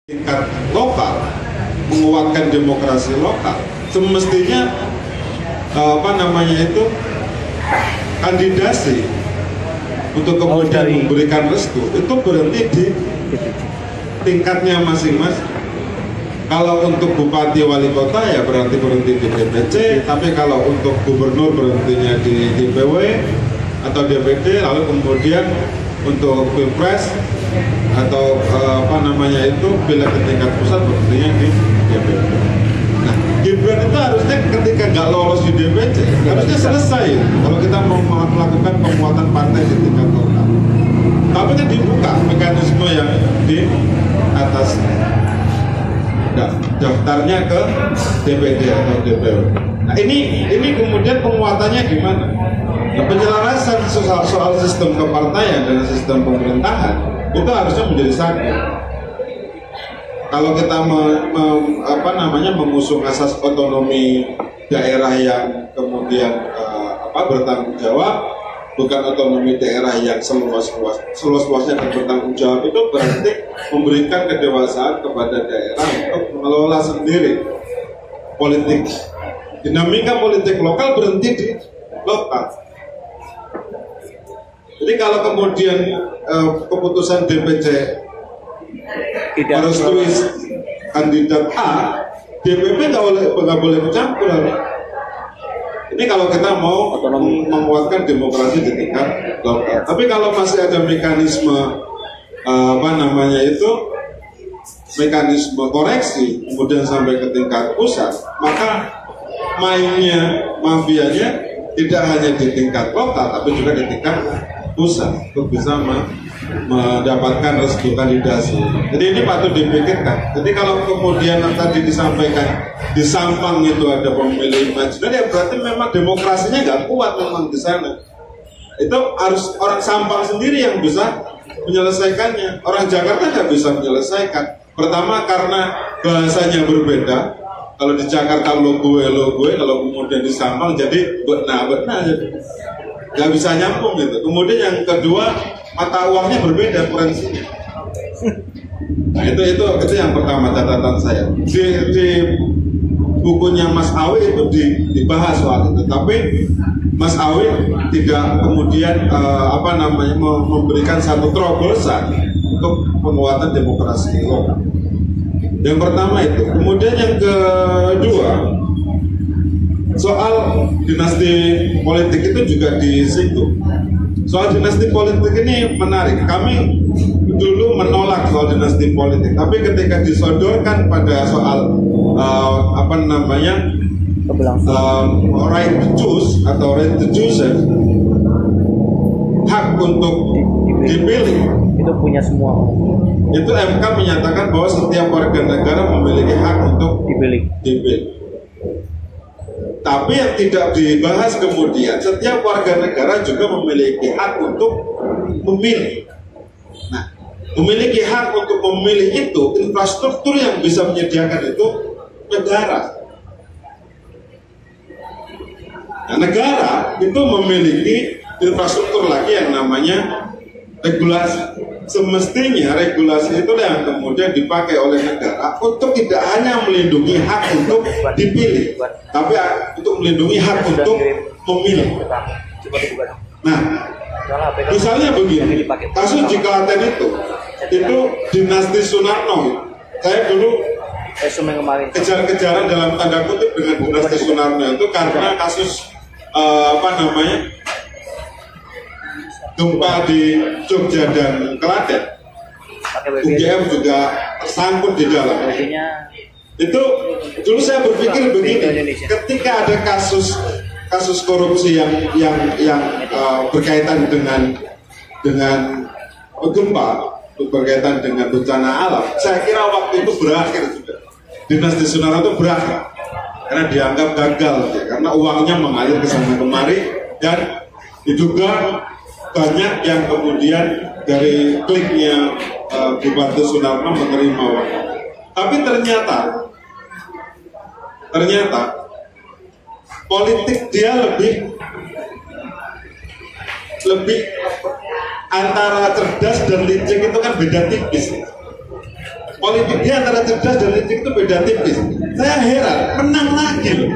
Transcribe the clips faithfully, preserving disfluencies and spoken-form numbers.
tingkat lokal, menguatkan demokrasi lokal, semestinya apa namanya itu kandidasi untuk kemudian memberikan restu itu berhenti di tingkatnya masing-masing. Kalau untuk bupati wali kota ya berarti berhenti di D P C, tapi kalau untuk gubernur berhentinya di D P W atau D P D, lalu kemudian untuk pilpres atau eh, apa namanya itu pileg ke tingkat pusat berhentinya di D P D. Nah, Gibran itu harusnya ketika nggak lolos di D P C harusnya selesai kalau kita mau melakukan penguatan partai di tingkat lokal. Tapi kan dibuka mekanisme yang di atas. Nah, daftarnya ke D P D atau D P W. Nah, ini ini kemudian penguatannya gimana? Nah, penjelasan soal, soal sistem kepartaian dan sistem pemerintahan itu harusnya menjadi satu. Kalau kita me, me, apa namanya mengusung asas otonomi daerah yang kemudian uh, apa bertanggung jawab, bukan otonomi daerah yang seluas-luas seluas-luasnya dan bertanggung jawab, itu berarti memberikan kedewasaan kepada daerah untuk mengelola sendiri politik. Dinamika politik lokal berhenti di lokal. Jadi kalau kemudian eh, keputusan D P C merestui kandidat A, D P P nggak boleh nggak boleh bercampur. Ini kalau kita mau menguatkan demokrasi di tingkat lokal. Tapi kalau masih ada mekanisme uh, apa namanya itu mekanisme koreksi kemudian sampai ke tingkat pusat, maka mainnya mafianya tidak hanya di tingkat lokal tapi juga di tingkat pusat untuk bisa mendapatkan restu kandidasi. Jadi ini patut dipikirkan. Jadi kalau kemudian tadi disampaikan di Sampang itu ada pemilih imajiner, ya berarti memang demokrasinya nggak kuat memang di sana. Itu harus orang Sampang sendiri yang bisa menyelesaikannya. Orang Jakarta nggak bisa menyelesaikan. Pertama karena bahasanya berbeda. Kalau di Jakarta lo gue lo gue, kalau kemudian di Sampang jadi benar benar jadi nggak bisa nyambung gitu. Kemudian yang kedua, mata uangnya berbeda kurensinya. Nah, itu itu itu yang pertama catatan saya. Di, di bukunya Mas Awi itu di, dibahas soal itu, tapi Mas Awi tidak kemudian uh, apa namanya memberikan satu terobosan untuk penguatan demokrasi lokal. Yang pertama itu. Kemudian yang kedua, soal dinasti politik itu juga di situ. Soal dinasti politik ini menarik. Kami dulu menolak soal dinasti politik, tapi ketika disodorkan pada soal uh, apa namanya uh, right to choose atau right to choose, hak untuk dipilih, itu punya semua. Itu M K menyatakan bahwa setiap warga negara memiliki hak untuk dipilih. dipilih. Tapi yang tidak dibahas kemudian, setiap warga negara juga memiliki hak untuk memilih. Nah, memiliki hak untuk memilih itu, infrastruktur yang bisa menyediakan itu negara. Nah, negara itu memiliki infrastruktur lagi yang namanya regulasi. Semestinya regulasi itu yang kemudian dipakai oleh negara untuk tidak hanya melindungi hak untuk dipilih, tapi untuk melindungi hak untuk memilih. Nah, misalnya begini, kasus di Klaten itu, itu dinasti Sunarno. Saya dulu kejar-kejaran dalam tanda kutip dengan dinasti Sunarno itu karena kasus uh, apa namanya gempa di Jogja dan Klaten. U G M juga tersangkut di dalam. Itu dulu saya berpikir begini, ketika ada kasus kasus korupsi yang yang yang uh, berkaitan dengan dengan gempa, berkaitan dengan bencana alam, saya kira waktu itu berakhir sudah. Dinasti Sunarno itu berakhir karena dianggap gagal, ya, karena uangnya mengalir ke sana kemari dan diduga banyak yang kemudian dari kliknya uh, Bupati Sunarno menerima uang. Tapi ternyata ternyata politik dia lebih lebih antara cerdas dan licik itu kan beda tipis. politik dia antara cerdas dan licik itu beda tipis. Saya heran, menang lagi loh.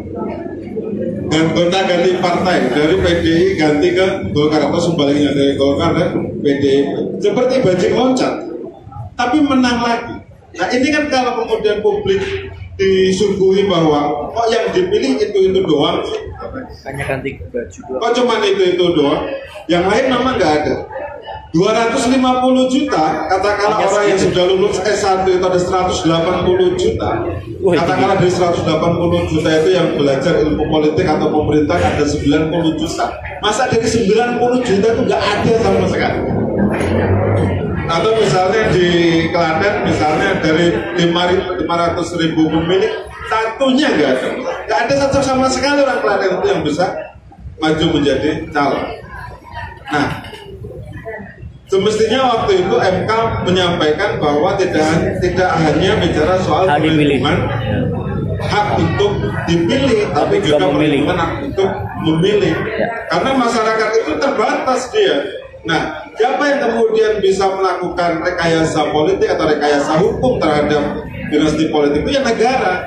Gonta ganti partai dari P D I ganti ke Golkar atau sebaliknya dari Golkar ke P D I seperti bajing loncat, tapi menang lagi. Nah ini kan kalau kemudian publik disuguhi bahwa kok yang dipilih itu itu doang, hanya ganti baju doang. Kok cuman itu itu doang, yang lain memang nggak ada. dua ratus lima puluh juta katakanlah orang yang sudah lulus S satu itu ada seratus delapan puluh juta. Katakanlah dari seratus delapan puluh juta itu yang belajar ilmu politik atau pemerintah ada sembilan puluh juta. Masa dari sembilan puluh juta itu nggak ada sama sekali? Atau misalnya di Klaten misalnya dari lima ratus ribu pemilih satunya nggak ada, nggak ada satu sama sekali orang Klaten itu yang bisa maju menjadi calon. Nah, semestinya waktu itu M K menyampaikan bahwa tidak tidak hanya bicara soal perlindungan hak untuk dipilih, tapi juga perlindungan hak untuk memilih. Karena masyarakat itu terbatas dia. Nah, siapa yang kemudian bisa melakukan rekayasa politik atau rekayasa hukum terhadap dinasti politik itu ya negara,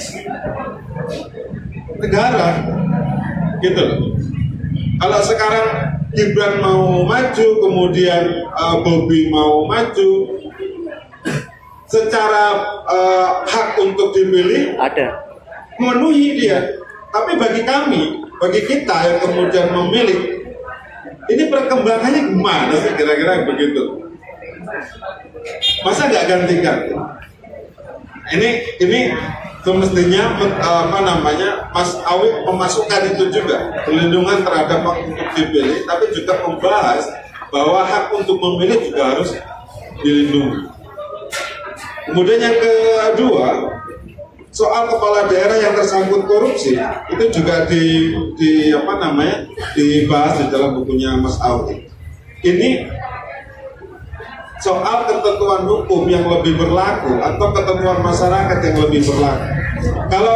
negara, gitu. Kalau sekarang Gibran mau maju, kemudian uh, Bobi mau maju, secara uh, hak untuk dipilih ada, memenuhi dia. Tapi bagi kami, bagi kita yang kemudian memilih, ini perkembangannya gimana sih kira-kira begitu? Masa nggak ganti-ganti? Ini ini semestinya apa namanya Mas Awi memasukkan itu juga perlindungan terhadap hak untuk dipilih, tapi juga membahas bahwa hak untuk memilih juga harus dilindungi. Kemudian yang kedua, soal kepala daerah yang tersangkut korupsi itu juga di, di apa namanya dibahas di dalam bukunya Mas Awi. Ini soal ketentuan hukum yang lebih berlaku atau ketentuan masyarakat yang lebih berlaku. Kalau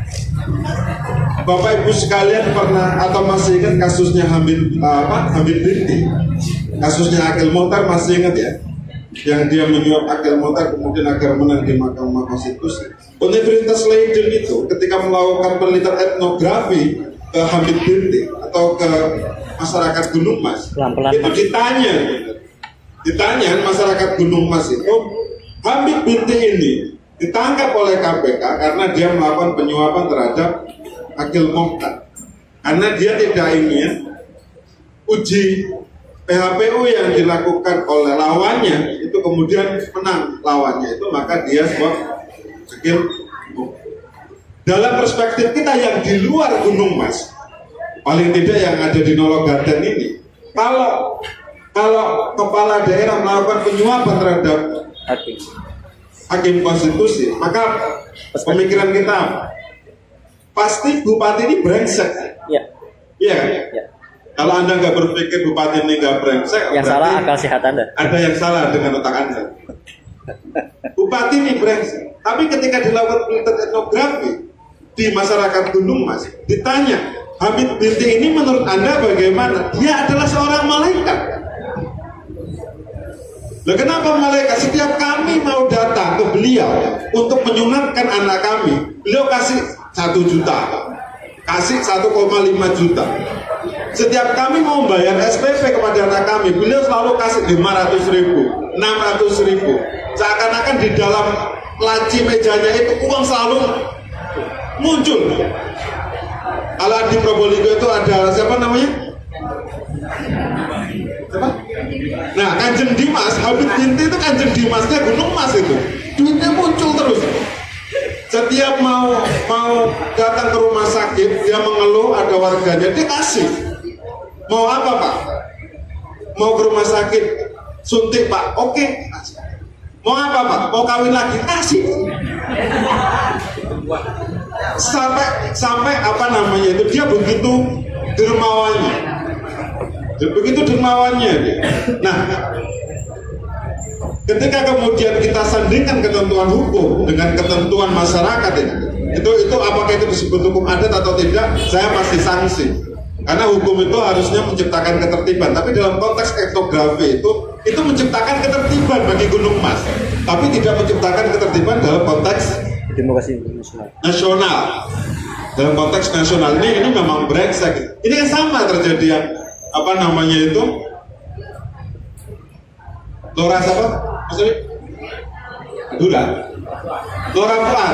Bapak Ibu sekalian pernah atau masih ingat kasusnya Hamid apa Hamid Binti, kasusnya Akil Muhtar, masih ingat ya? Yang dia menyuap Akil Muhtar kemudian agar menang di Mahkamah Konstitusi. Universitas Leiden itu ketika melakukan penelitian etnografi ke Hamid Binti atau ke masyarakat Gunung Mas, Pelan-pelan itu ditanya. Ditanya masyarakat Gunung Mas itu, Hamid Binti ini ditangkap oleh K P K karena dia melakukan penyuapan terhadap Akil Muhtar. Karena dia tidak ingin uji P H P U yang dilakukan oleh lawannya itu kemudian menang lawannya itu, maka dia sebab Akil Muhtar. Dalam perspektif kita yang di luar Gunung Mas, paling tidak yang ada di Nologaten ini, kalau Kalau kepala daerah melakukan penyuapan terhadap hakim, hakim konstitusi, maka pemikiran kita apa? Pasti bupati ini brengsek. Iya. Iya kan? Ya. Kalau Anda nggak berpikir bupati ini nggak brengsek, yang salah akal sehat Anda. Ada yang salah dengan otak Anda. Bupati ini brengsek. Tapi ketika dilakukan penelitian etnografi di masyarakat Gunung Mas, ditanya, Hamid Binti ini menurut Anda bagaimana? Dia adalah seorang malaikat. Nah, kenapa malaikat? Setiap kami mau datang ke beliau untuk menyunatkan anak kami, beliau kasih satu juta, kasih satu koma lima juta. Setiap kami mau bayar S P P kepada anak kami, beliau selalu kasih lima ratus ribu, enam ratus ribu. Seakan-akan di dalam laci mejanya itu uang selalu muncul. Kalau di Probolinggo itu ada siapa namanya? Siapa? Nah, Kanjeng Dimas, Hamid Binti itu Kanjeng Dimasnya Gunung Mas itu. Duitnya muncul terus. Setiap mau mau datang ke rumah sakit, dia mengeluh ada warganya, dia kasih. Mau apa Pak? Mau ke rumah sakit, suntik Pak, oke. Mau apa Pak? Mau kawin lagi, kasih. Sampai sampai apa namanya itu dia begitu dermawannya. Begitu dermawannya dia. Nah, ketika kemudian kita sandingkan ketentuan hukum dengan ketentuan masyarakat itu, itu, itu apakah itu disebut hukum adat atau tidak, saya pasti sanksi. Karena hukum itu harusnya menciptakan ketertiban, tapi dalam konteks etnografi itu itu menciptakan ketertiban bagi Gunung Mas, tapi tidak menciptakan ketertiban dalam konteks demokrasi nasional. Nasional. Dalam konteks nasional ini ini memang brengsek. Ini kan sama terjadi yang apa namanya itu Lora siapa? Maksudnya Dura. Lora Fuad.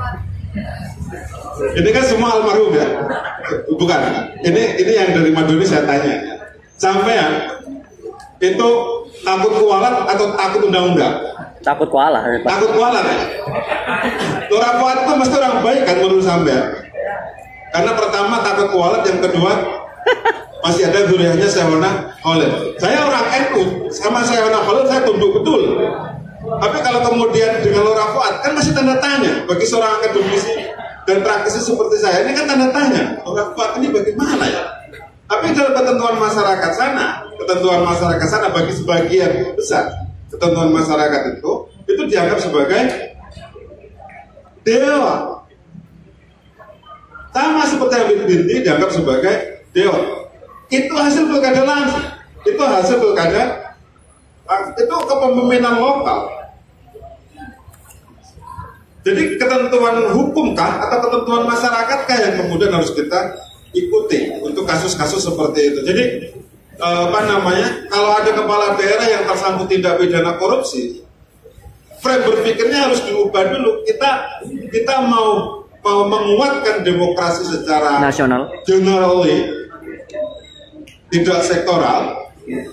Ini kan semua almarhum ya. Bukan, ini ini yang dari Madoni saya tanya. Sampean itu takut kualat atau takut undang-undang? Takut kualat. Takut kualat ya? Lora Fuad itu mesti orang baik kan menurut sampean? Karena pertama takut kualat, yang kedua masih ada duriannya Sehona Khalil. Saya orang N U, sama Sehona Khalil saya tunduk betul. Tapi kalau kemudian dengan Lora Fuad kan masih tanda tanya bagi seorang akademisi dan praktisi seperti saya, ini kan tanda tanya, orang kuat ini bagaimana ya? Tapi dalam ketentuan masyarakat sana, ketentuan masyarakat sana bagi sebagian besar, ketentuan masyarakat itu, itu dianggap sebagai dewa. Sama seperti Habib Binti dianggap sebagai dewa. Itu hasil pilkada langsung, itu hasil pilkada, itu kepemimpinan lokal. Jadi ketentuan hukumkah atau ketentuan masyarakatkah yang kemudian harus kita ikuti untuk kasus-kasus seperti itu. Jadi eh, apa namanya, kalau ada kepala daerah yang tersangkut tindak pidana korupsi, frame berpikirnya harus diubah dulu. Kita kita mau mau menguatkan demokrasi secara nasional, generally, tidak sektoral,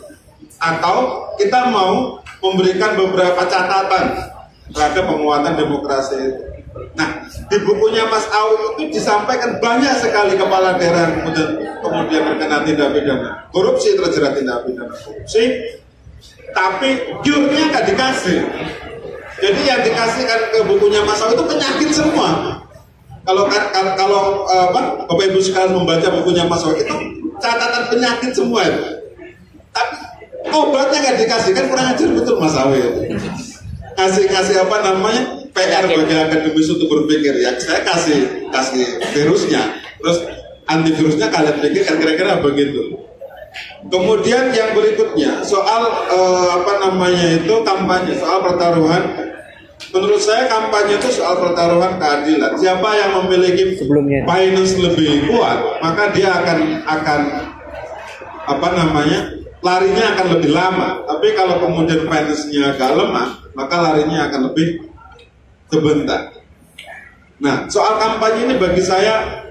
atau kita mau memberikan beberapa catatan terhadap penguatan demokrasi itu. Nah, di bukunya Mas Awi itu disampaikan banyak sekali kepala daerah yang kemudian, kemudian terkena tindak pidana korupsi, terjerat tindak pidana korupsi, tapi cure-nya nggak dikasih. Jadi yang dikasihkan ke bukunya Mas Awi itu penyakit semua. Kalau kalau apa, Bapak Ibu sekalian membaca bukunya Mas Awi itu catatan penyakit semua itu. Tapi obatnya nggak dikasih, kan kurang ajar betul Mas Awi itu. Kasih-kasih apa namanya P R bagi akademis untuk berpikir, ya saya kasih kasih virusnya, terus antivirusnya kalian pikir kan kira-kira begitu. Kemudian yang berikutnya soal eh, apa namanya itu kampanye, soal pertaruhan. Menurut saya kampanye itu soal pertaruhan keadilan. Siapa yang memiliki sebelumnya finance lebih kuat, maka dia akan akan apa namanya larinya akan lebih lama. Tapi kalau kemudian finance-nya agak lemah, maka larinya akan lebih sebentar. Nah, soal kampanye ini bagi saya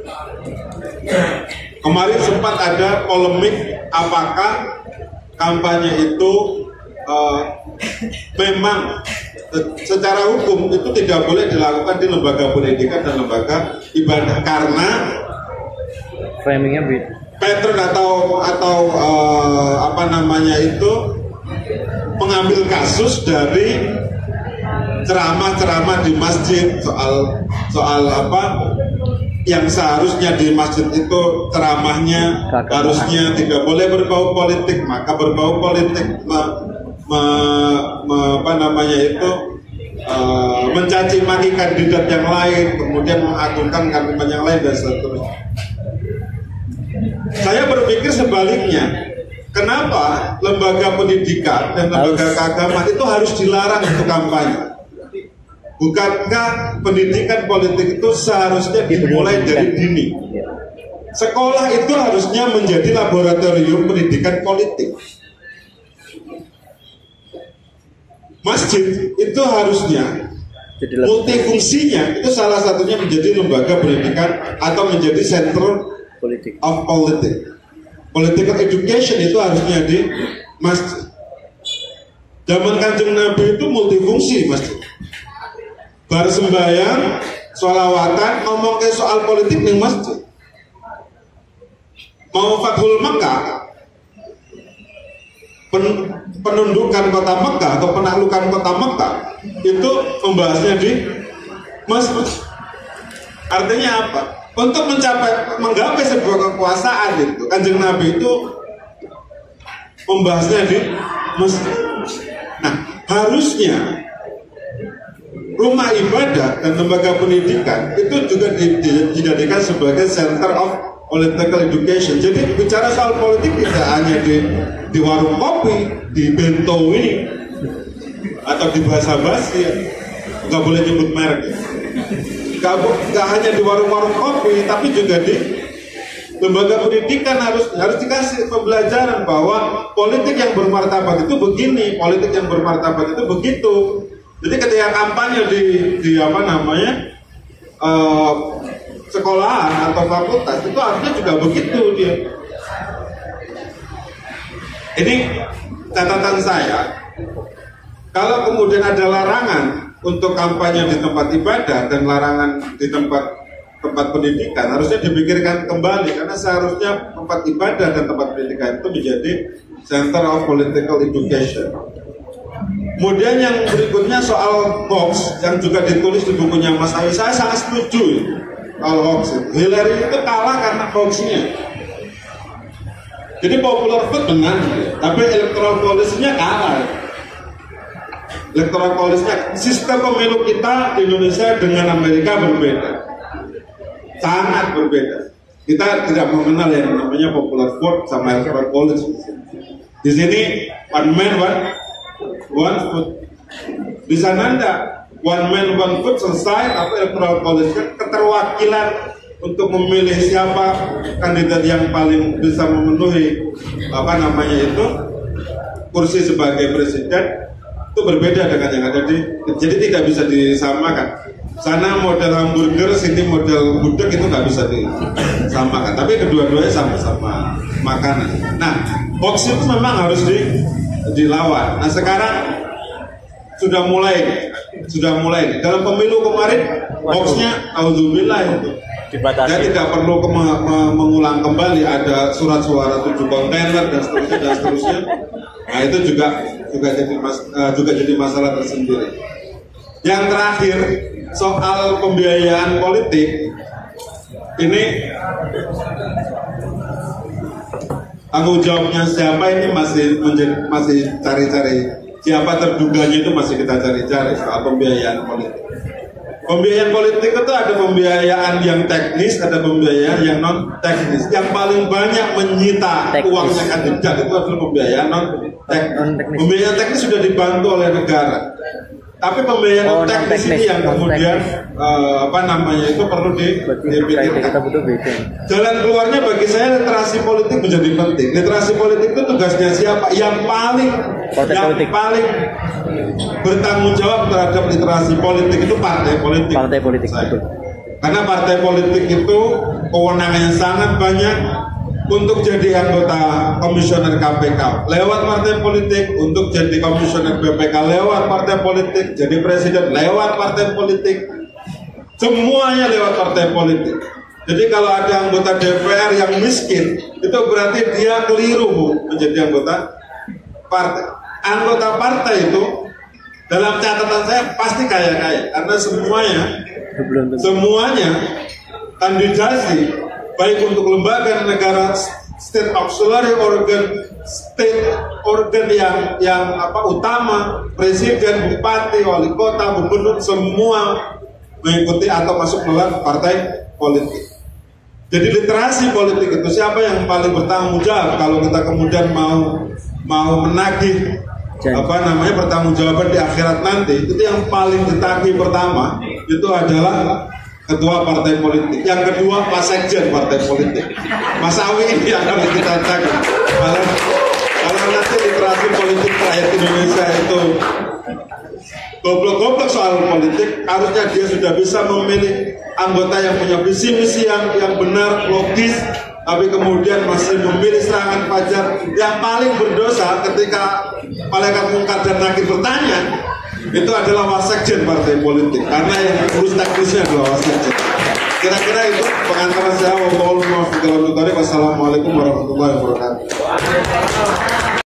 kemarin sempat ada polemik apakah kampanye itu uh, memang secara hukum itu tidak boleh dilakukan di lembaga pendidikan dan lembaga ibadah karena framingnya beda. Patron atau atau uh, apa namanya itu mengambil kasus dari ceramah-ceramah di masjid soal soal apa yang seharusnya di masjid itu ceramahnya Kakak. harusnya tidak boleh berbau politik, maka berbau politik me, me, me, apa namanya itu uh, mencaci maki kandidat yang lain, kemudian mengagungkan kandidat yang lain dan seterusnya. Saya berpikir sebaliknya. Kenapa lembaga pendidikan dan lembaga keagamaan itu harus dilarang untuk kampanye? Bukankah pendidikan politik itu seharusnya dimulai dari dini? Sekolah itu harusnya menjadi laboratorium pendidikan politik. Masjid itu harusnya multifungsinya itu salah satunya menjadi lembaga pendidikan atau menjadi center politik. of politics. Political education itu harusnya di masjid. Zaman Kanjeng Nabi itu multifungsi masjid. Bar sembahyang, sholawatan, ngomong ke soal politik nih masjid. Mau Fathul Mekah, pen, penundukan kota Mekah atau penaklukan kota Mekah itu membahasnya di masjid. Artinya apa? Untuk mencapai menggapai sebuah kekuasaan itu, Kanjeng Nabi itu membahasnya di masjid. Nah, harusnya rumah ibadah dan lembaga pendidikan itu juga dijadikan sebagai center of political education. Jadi bicara soal politik tidak hanya di di warung kopi, di bento ini, atau di bahasa basi, ya. Nggak boleh nyebut merek. Nggak, nggak hanya di warung-warung kopi, tapi juga di lembaga pendidikan harus harus dikasih pembelajaran bahwa politik yang bermartabat itu begini, politik yang bermartabat itu begitu. Jadi ketika kampanye di, di apa namanya uh, sekolahan atau fakultas itu harusnya juga begitu dia. Ini catatan saya, kalau kemudian ada larangan untuk kampanye di tempat ibadah dan larangan di tempat tempat pendidikan, harusnya dipikirkan kembali karena seharusnya tempat ibadah dan tempat pendidikan itu menjadi center of political education. Kemudian yang berikutnya soal hoax yang juga ditulis di bukunya Mas Awi, saya sangat setuju soal hoax. Hillary itu kalah karena hoaxnya. Jadi popular vote menang, tapi electoral college-nya kalah. Electoral college-nya, sistem pemilu kita di Indonesia dengan Amerika berbeda, sangat berbeda. Kita tidak mengenal yang namanya popular vote sama electoral college. Di sini one man one one vote. Di sana ada one man one vote selesai, atau electoral college kan keterwakilan untuk memilih siapa kandidat yang paling bisa memenuhi apa namanya itu kursi sebagai presiden, itu berbeda dengan yang ada di, jadi tidak bisa disamakan. Sana model hamburger, sini model gudeg, itu nggak bisa disamakan. Tapi kedua-duanya sama-sama makanan. Nah, hoax itu memang harus di, dilawan. Nah sekarang sudah mulai, sudah mulai dalam pemilu kemarin hoaxnya auzubillah itu. Saya tidak perlu ke, me, me, mengulang kembali, ada surat suara tujuh kontainer dan seterusnya dan seterusnya. Nah itu juga juga jadi mas, uh, juga jadi masalah tersendiri. Yang terakhir soal pembiayaan politik ini, tanggung jawabnya siapa ini masih menjadi, masih cari-cari, siapa terduganya itu masih kita cari-cari soal pembiayaan politik. Pembiayaan politik itu ada pembiayaan yang teknis, ada pembiayaan yang non teknis. Yang paling banyak menyita teknis. Uangnya kandidat itu adalah pembiayaan non teknis. Pembiayaan teknis sudah dibantu oleh negara. Tapi pembiayaan oh, teknis ini yang kemudian uh, apa namanya itu perlu dipikirkan. Jalan keluarnya bagi saya literasi politik menjadi penting. Literasi politik itu tugasnya siapa? Yang paling partai yang politik. paling bertanggung jawab terhadap literasi politik itu partai politik. Partai politik itu. Karena partai politik itu kewenangannya sangat banyak. Untuk jadi anggota komisioner K P K lewat partai politik, untuk jadi komisioner B P K lewat partai politik, jadi presiden lewat partai politik, semuanya lewat partai politik. Jadi kalau ada anggota D P R yang miskin, itu berarti dia keliru Bu, menjadi anggota partai. Anggota partai itu dalam catatan saya pasti kaya-kaya, karena semuanya semuanya kandidasi baik untuk lembaga negara, state auxiliary organ, state organ yang yang apa utama, presiden, bupati, wali kota, gubernur, semua mengikuti atau masuk melalui partai politik. Jadi literasi politik itu siapa yang paling bertanggung jawab kalau kita kemudian mau mau menagih Jangan. apa namanya pertanggungjawaban di akhirat nanti, itu yang paling ditagih pertama itu adalah ketua partai politik, yang kedua Pak Sekjen partai politik. Mas Awi ini akan kita cek. Kalau, kalau nanti literasi politik rakyat Indonesia itu goblok-goblok soal politik, harusnya dia sudah bisa memilih anggota yang punya visi misi yang yang benar, logis, tapi kemudian masih memilih serangan fajar. Yang paling berdosa ketika malaikat mungkar dan nakir bertanya, itu adalah wasekjen partai politik, karena yang urus teknisnya adalah wasekjen. Kira-kira itu pengantar saya. Wassalamualaikum warahmatullahi wabarakatuh.